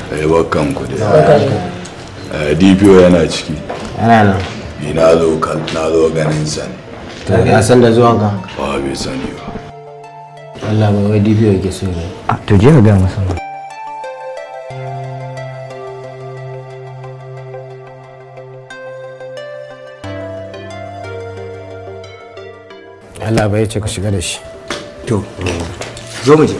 Bakkan ku da DPO yana ciki. Yana nan. Na zo ganin sani. To ya san da zuwan ka? Ba bai sani ba. Allah ba wai DPO yake so ne. To je ka ga masa. Allah bai ce ka shiga da shi. To zo mu je.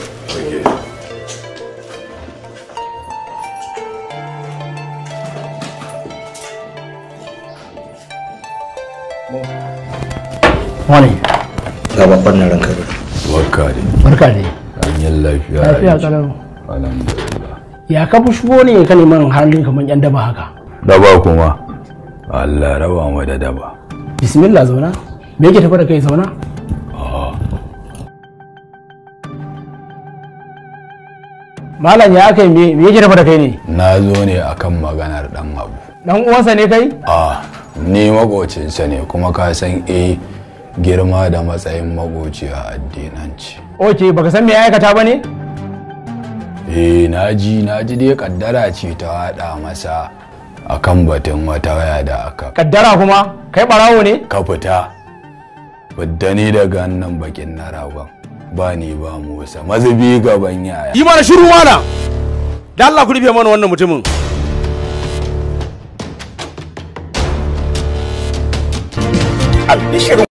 Wani. Ga babban nan ranka da. Barka dai. Barka dai. Hanyar lafiya. Lafiya kalau. Alhamdulillah. Ya ka fi shigo ne ka neman halin kamar yan daba haka. Daba kuma. Allah raba mu da daba. Bismillah zauna. Me yake tafi da kai zauna? Malam ya aka yi me yake tafi da kai ne? Na zo ne akan maganar dan abu. Dan uwansa ne kai? Ni makocinsa ne kuma ka san girma da matsayin makoci a addinanci. Oke, baka san me ya aikata ba ne? Naji dai kaddara ce ta hada masa akan batun wata waya da aka. Kaddara kuma? Kai barawo ne? Ka fita. Fidda ni daga nan bakin na ragon. Ba ni ba Musa. Mazubi gaban yaya. Yi mana shiru mana. Da Allah ku rufe mana wannan mutumin. Albishirin